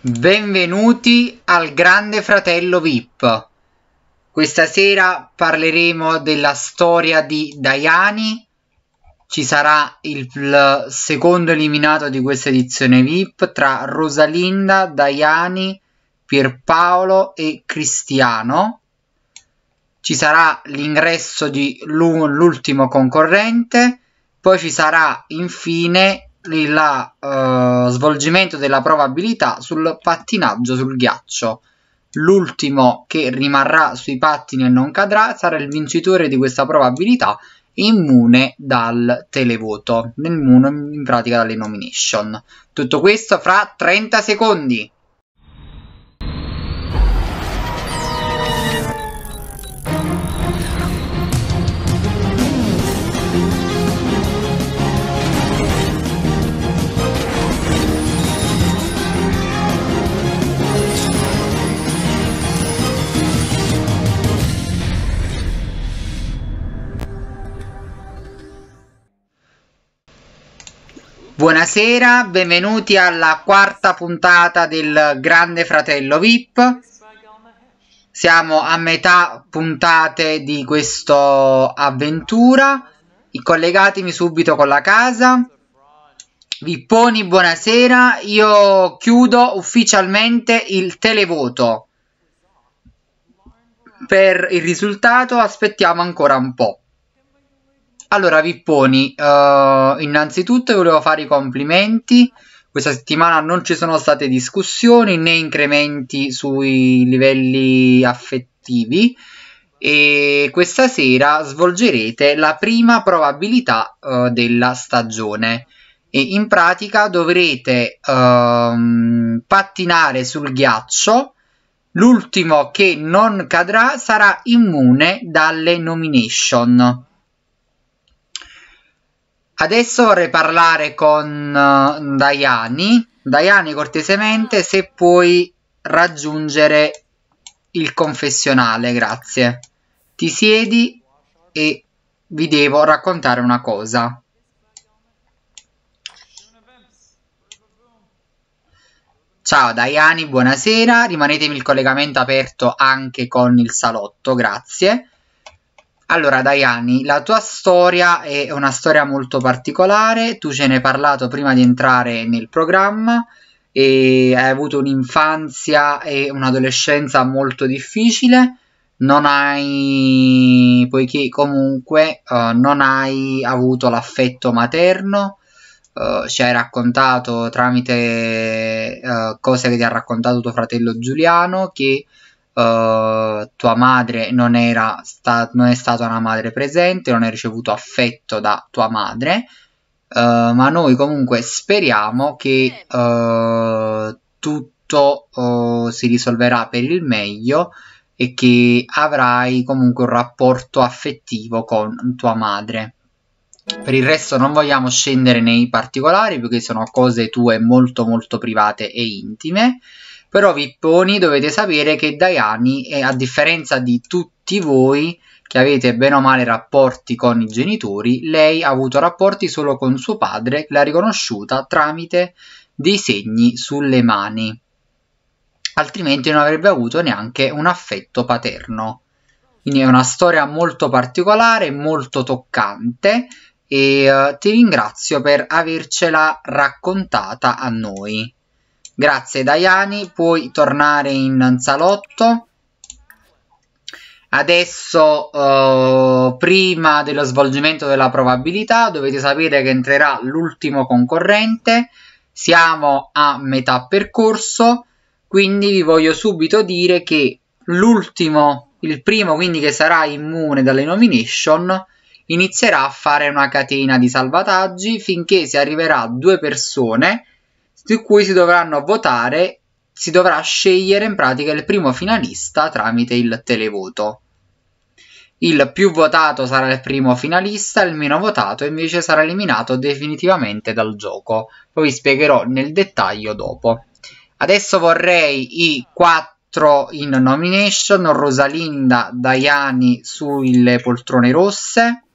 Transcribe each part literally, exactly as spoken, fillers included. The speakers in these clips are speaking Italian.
Benvenuti al Grande Fratello V I P. Questa sera parleremo della storia di Daiani. Ci sarà il, il secondo eliminato di questa edizione V I P tra Rosalinda, Daiani, Pierpaolo e Cristiano. Ci sarà l'ingresso di l'ultimo concorrente, poi ci sarà infine il uh, svolgimento della probabilità sul pattinaggio sul ghiaccio. L'ultimo che rimarrà sui pattini e non cadrà sarà il vincitore di questa probabilità, immune dal televoto, immune in pratica dalle nomination. Tutto questo fra trenta secondi. Buonasera, benvenuti alla quarta puntata del Grande Fratello V I P. Siamo a metà puntate di questa avventura. Collegatemi subito con la casa. Vipponi, buonasera. Io chiudo ufficialmente il televoto. Per il risultato aspettiamo ancora un po'. Allora Vipponi, uh, innanzitutto volevo fare i complimenti. Questa settimana non ci sono state discussioni né incrementi sui livelli affettivi e questa sera svolgerete la prima probabilità uh, della stagione e in pratica dovrete uh, pattinare sul ghiaccio. L'ultimo che non cadrà sarà immune dalle nomination. Adesso vorrei parlare con uh, Daiani. Daiani, cortesemente, se puoi raggiungere il confessionale, grazie. Ti siedi e vi devo raccontare una cosa. Ciao Daiani, buonasera. Rimanetemi il collegamento aperto anche con il salotto, grazie. Allora Daiani, la tua storia è una storia molto particolare, tu ce ne hai parlato prima di entrare nel programma e hai avuto un'infanzia e un'adolescenza molto difficile, non hai, poiché comunque uh, non hai avuto l'affetto materno, uh, ci hai raccontato tramite uh, cose che ti ha raccontato tuo fratello Giuliano che Uh, tua madre non, era sta non è stata una madre presente, non hai ricevuto affetto da tua madre, uh, ma noi comunque speriamo che uh, tutto uh, si risolverà per il meglio e che avrai comunque un rapporto affettivo con tua madre. Per il resto non vogliamo scendere nei particolari perché sono cose tue molto molto private e intime. Però Vipponi, dovete sapere che Daiani, è, a differenza di tutti voi che avete bene o male rapporti con i genitori, lei ha avuto rapporti solo con suo padre, che l'ha riconosciuta tramite dei segni sulle mani. Altrimenti non avrebbe avuto neanche un affetto paterno. Quindi è una storia molto particolare, molto toccante e uh, ti ringrazio per avercela raccontata a noi. Grazie Daiani, puoi tornare in salotto. Adesso, uh, prima dello svolgimento della probabilità, dovete sapere che entrerà l'ultimo concorrente. Siamo a metà percorso, quindi vi voglio subito dire che l'ultimo, il primo quindi che sarà immune dalle nomination, inizierà a fare una catena di salvataggi finché si arriverà a due persone su cui si dovranno votare, si dovrà scegliere in pratica il primo finalista tramite il televoto. Il più votato sarà il primo finalista, il meno votato invece sarà eliminato definitivamente dal gioco. Poi vi spiegherò nel dettaglio dopo. Adesso vorrei i quattro in nomination, Rosalinda, Daiani sulle poltrone rosse,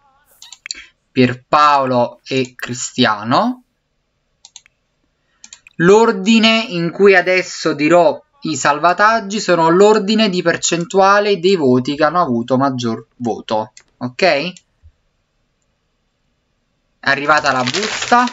Pierpaolo e Cristiano. L'ordine in cui adesso dirò i salvataggi sono l'ordine di percentuale dei voti che hanno avuto maggior voto, ok? È arrivata la busta.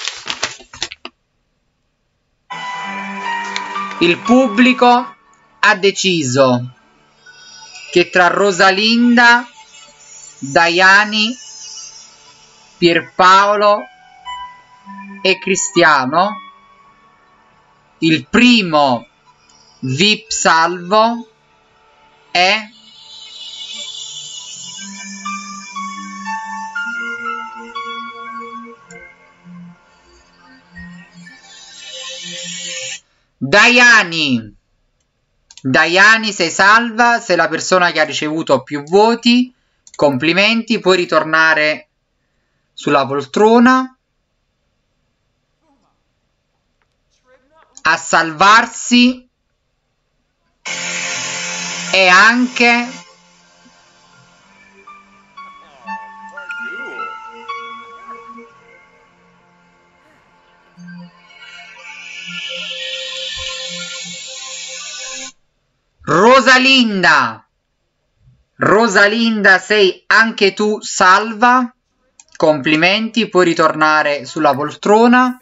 Il pubblico ha deciso che tra Rosalinda, Daiani, Pierpaolo e Cristiano il primo V I P salvo è Daiani. Daiani, sei salva, sei la persona che ha ricevuto più voti. Complimenti, puoi ritornare sulla poltrona. A salvarsi è anche Rosalinda. Rosalinda, sei anche tu salva. Complimenti, puoi ritornare sulla poltrona.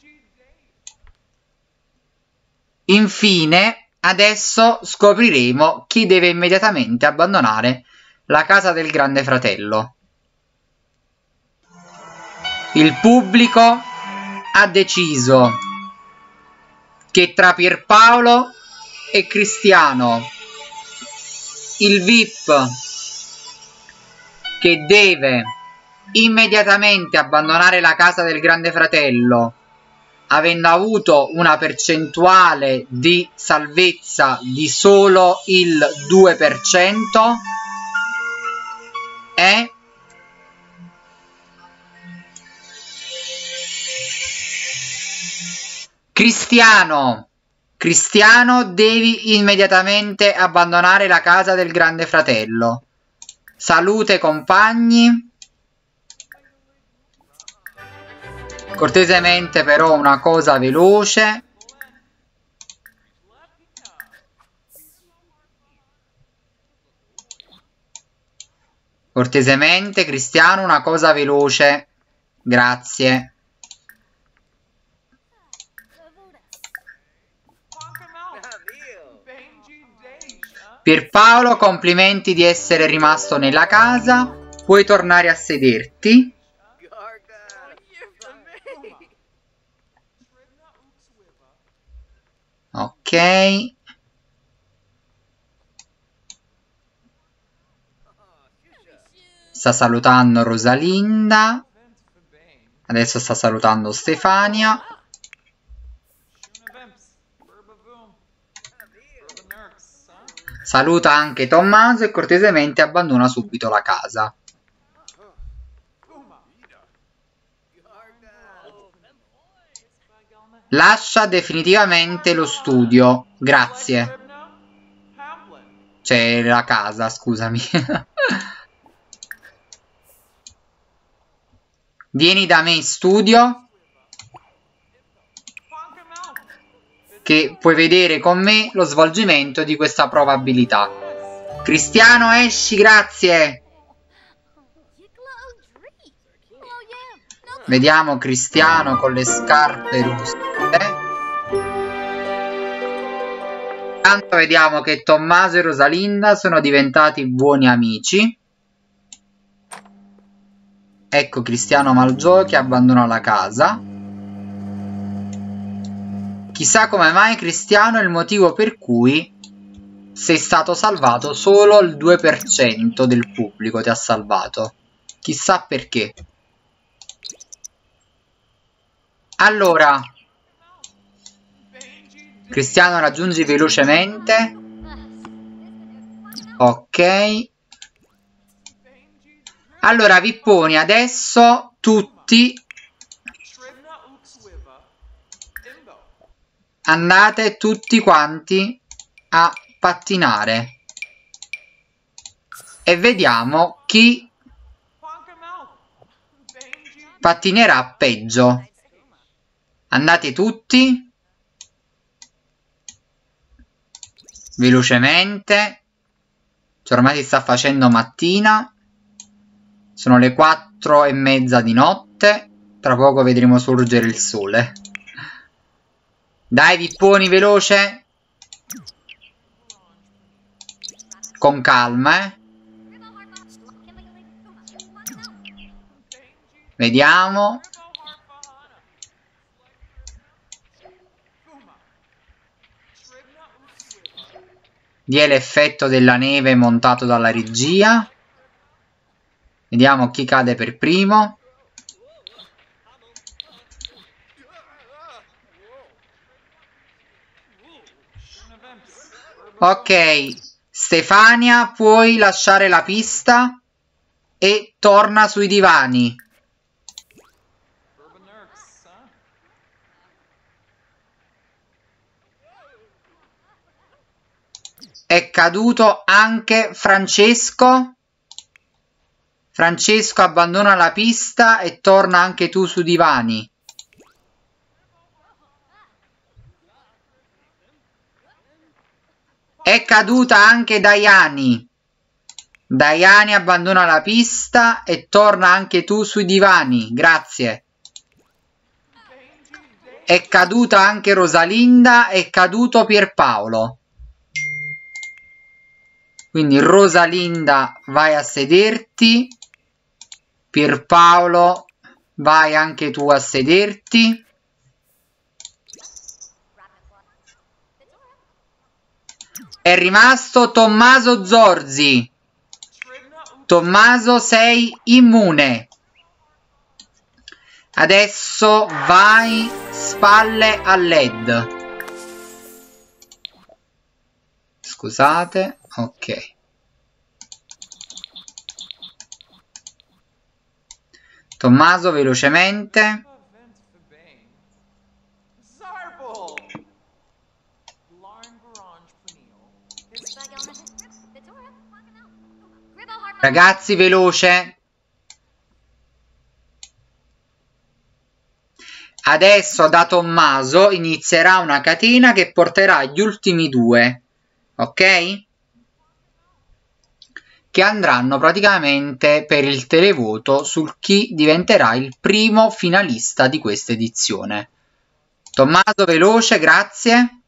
Infine, adesso scopriremo chi deve immediatamente abbandonare la casa del Grande Fratello. Il pubblico ha deciso che tra Pierpaolo e Cristiano il V I P che deve immediatamente abbandonare la casa del Grande Fratello, avendo avuto una percentuale di salvezza di solo il due per cento, è Cristiano. Cristiano, devi immediatamente abbandonare la casa del Grande Fratello. Salute compagni. Cortesemente però una cosa veloce. Cortesemente, Cristiano, una cosa veloce. Grazie. Pierpaolo, complimenti di essere rimasto nella casa. Puoi tornare a sederti. Ok. Sta salutando Rosalinda. Adesso sta salutando Stefania. Saluta anche Tommaso e cortesemente abbandona subito la casa. Lascia definitivamente lo studio. Grazie. Cioè la casa, scusami. Vieni da me in studio, che puoi vedere con me lo svolgimento di questa probabilità. Cristiano, esci, grazie. Vediamo Cristiano con le scarpe rosse. Intanto vediamo che Tommaso e Rosalinda sono diventati buoni amici. Ecco Cristiano Malgiochi che abbandona la casa. Chissà come mai, Cristiano, è il motivo per cui sei stato salvato. Solo il due per cento del pubblico ti ha salvato. Chissà perché. Allora, Cristiano, raggiungi velocemente. Ok. Allora, Vipponi, adesso tutti andate tutti quanti a pattinare e vediamo chi pattinerà peggio. Andate tutti. velocemente. Cioè, ormai si sta facendo mattina. Sono le quattro e mezza di notte. Tra poco vedremo sorgere il sole. Dai, Pipponi, veloce. Con calma, eh. Vediamo. Di è l'effetto della neve montato dalla regia. Vediamo chi cade per primo. Ok, Stefania, puoi lasciare la pista e torna sui divani. È caduto anche Francesco. Francesco abbandona la pista e torna anche tu sui divani. È caduta anche Daiani. Daiani abbandona la pista e torna anche tu sui divani. Grazie. È caduta anche Rosalinda. È caduto Pierpaolo. Quindi Rosalinda, vai a sederti. Pierpaolo, vai anche tu a sederti. È rimasto Tommaso Zorzi. Tommaso, sei immune. Adesso vai spalle al L E D. Scusate, ok. Tommaso, velocemente. Ragazzi, veloce. Adesso da Tommaso inizierà una catena che porterà gli ultimi due, ok? Che andranno praticamente per il televoto su chi diventerà il primo finalista di questa edizione. Tommaso, veloce, grazie.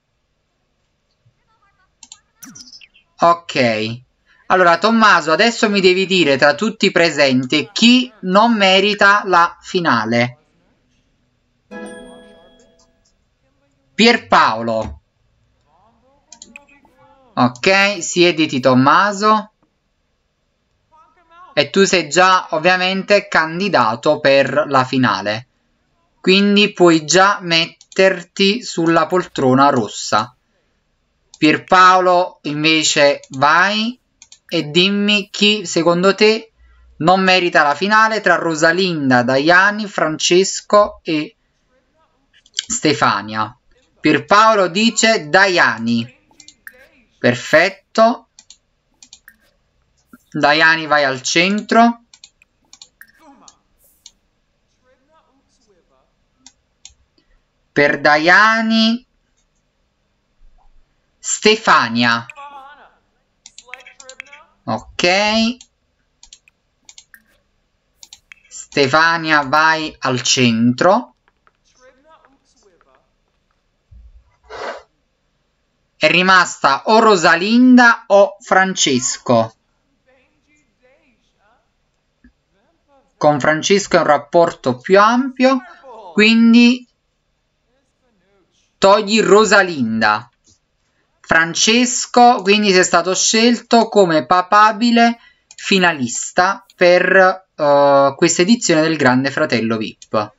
Ok. Allora, Tommaso, adesso mi devi dire tra tutti i presenti chi non merita la finale. Pierpaolo. Ok, siediti Tommaso. E tu sei già ovviamente candidato per la finale. Quindi puoi già metterti sulla poltrona rossa. Pierpaolo invece vai e dimmi chi secondo te non merita la finale tra Rosalinda, Daiani, Francesco e Stefania. Pierpaolo dice Daiani. Perfetto. Daiani, vai al centro. Per Daiani Stefania. Ok. Stefania, vai al centro. È rimasta o Rosalinda o Francesco. Con Francesco è un rapporto più ampio, quindi togli Rosalinda. Francesco quindi sei stato scelto come papabile finalista per uh, questa edizione del Grande Fratello V I P.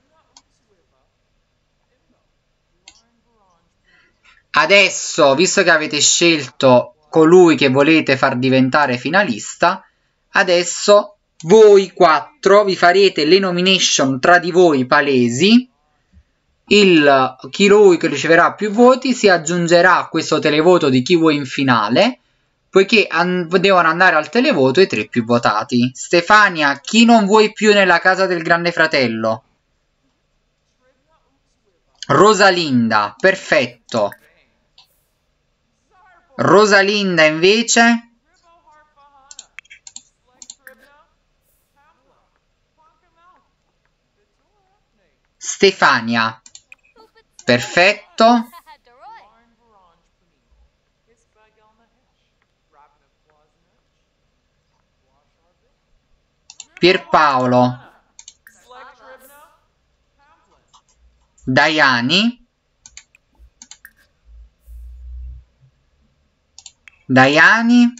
Adesso, visto che avete scelto colui che volete far diventare finalista, adesso voi quattro vi farete le nomination tra di voi palesi. Il chi lui che riceverà più voti si aggiungerà a questo televoto di chi vuoi in finale, poiché an devono andare al televoto i tre più votati. Stefania, chi non vuoi più nella casa del Grande Fratello? Rosalinda, perfetto. Rosalinda invece. Stefania. Perfetto. Pierpaolo. Daiani. Daiani.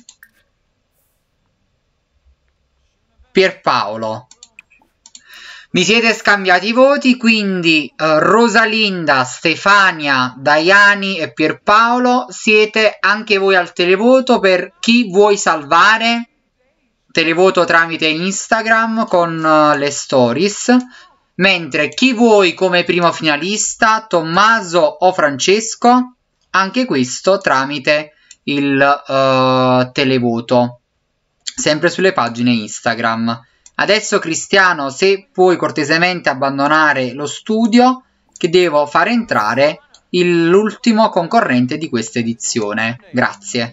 Pierpaolo. Vi siete scambiati i voti, quindi uh, Rosalinda, Stefania, Daiani e Pierpaolo siete anche voi al televoto per chi vuoi salvare. Televoto tramite Instagram con uh, le stories, mentre chi vuoi come primo finalista, Tommaso o Francesco, anche questo tramite il uh, televoto, sempre sulle pagine Instagram. Adesso Cristiano, se puoi cortesemente abbandonare lo studio, che devo fare entrare l'ultimo concorrente di questa edizione. Grazie.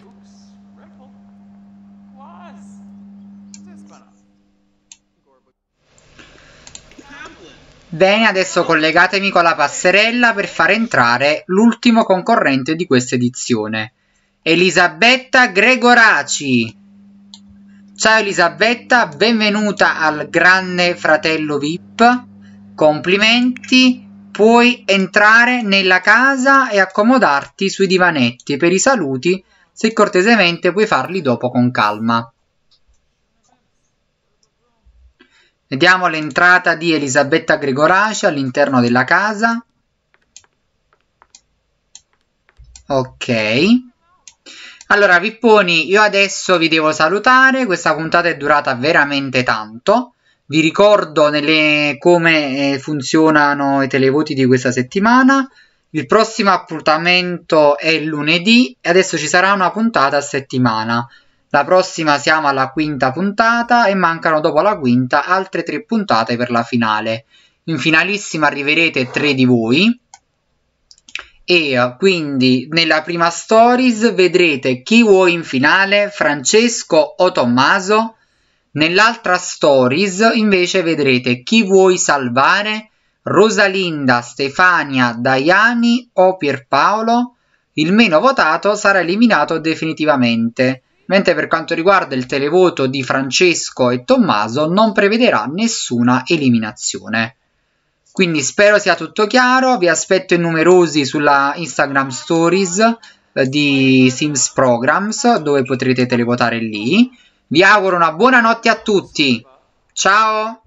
Bene, adesso collegatemi con la passerella per fare entrare l'ultimo concorrente di questa edizione. Elisabetta Gregoraci. Ciao Elisabetta, benvenuta al Grande Fratello V I P. Complimenti, puoi entrare nella casa e accomodarti sui divanetti. Per i saluti, se cortesemente puoi farli dopo con calma. Vediamo l'entrata di Elisabetta Gregoraci all'interno della casa. Ok. Allora, Vipponi, io adesso vi devo salutare. Questa puntata è durata veramente tanto. Vi ricordo nelle, come eh, funzionano i televoti di questa settimana. Il prossimo appuntamento è lunedì e adesso ci sarà una puntata a settimana. La prossima siamo alla quinta puntata e mancano dopo la quinta altre tre puntate per la finale. In finalissima arriverete tre di voi. E quindi nella prima stories vedrete chi vuoi in finale, Francesco o Tommaso. Nell'altra stories invece vedrete chi vuoi salvare, Rosalinda, Stefania, Daiani o Pierpaolo. Il meno votato sarà eliminato definitivamente, mentre per quanto riguarda il televoto di Francesco e Tommaso non prevederà nessuna eliminazione. Quindi spero sia tutto chiaro, vi aspetto in numerosi sulla Instagram Stories eh, di Sims Programs, dove potrete televotare lì. Vi auguro una buona notte a tutti, ciao!